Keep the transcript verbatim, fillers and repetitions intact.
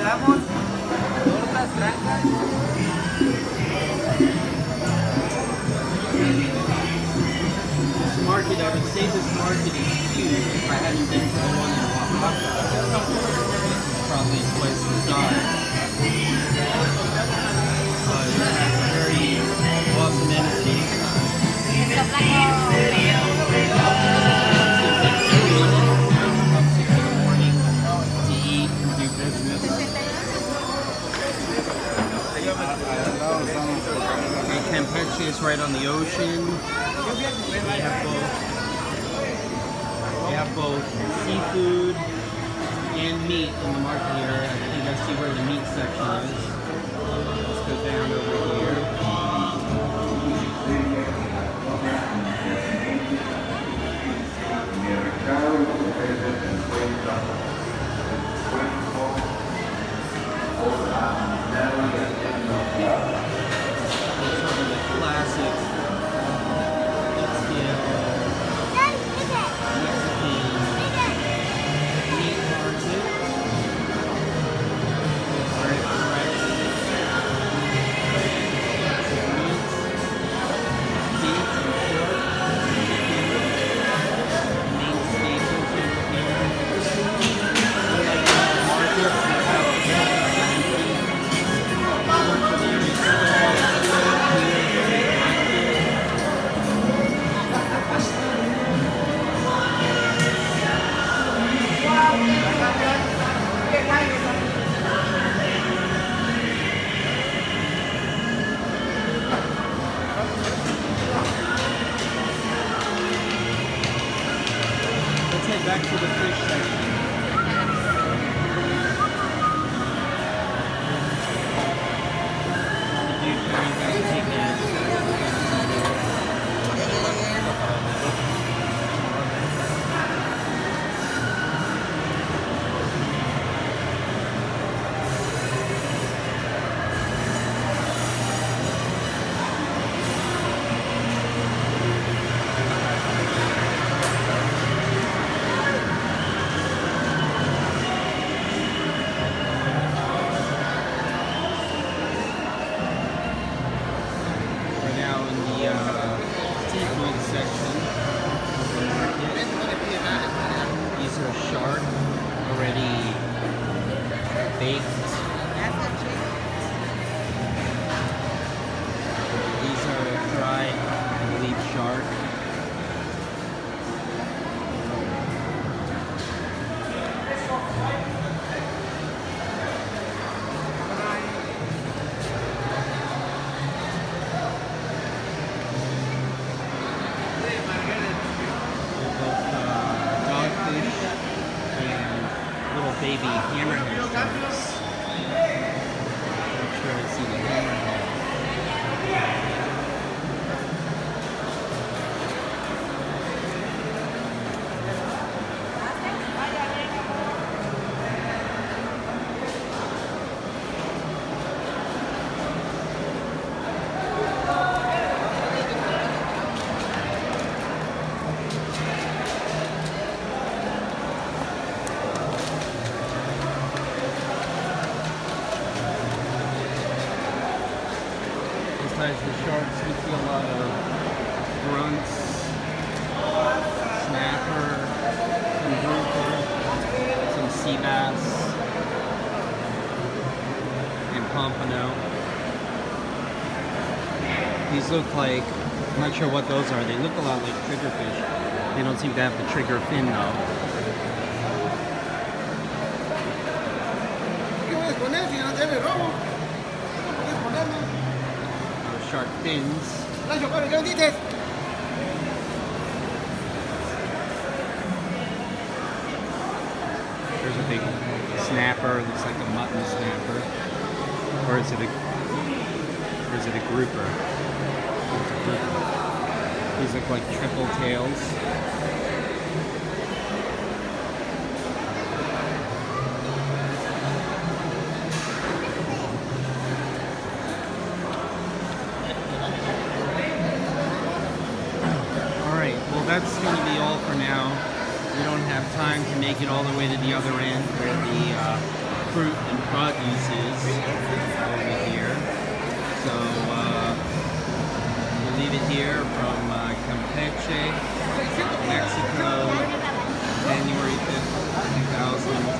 This market, I would say this market is huge if I hadn't been to the one in Oaxaca. It's probably twice the size. But it's very awesome entertainment. And Campeche is right on the ocean. We have both, we have both seafood and meat in the market here. I think I see where the meat section is. Let's go down over here. Classic. Let's get Mexican meat market. Very fresh. Meats, beef and pork. Main staples over here. Like markets that have Let's head back to the fish section. The dude carrying back the big net. Baby hammerhead sharks. Make sure I see the hammerhead. Besides the sharks, we see a lot of grunts, snapper, some grouper, some sea bass, and pompano. These look like, I'm not sure what those are, they look a lot like triggerfish. They don't seem to have the trigger fin though. Shark fins. There's a big snapper, looks like a mutton snapper. Or is it a or is it a grouper? It's a grouper. These look like triple tails. That's going to be all for now. We don't have time to make it all the way to the other end where the uh, fruit and produces over here. So uh, we'll leave it here from uh, Campeche, Mexico, January fifth, two thousand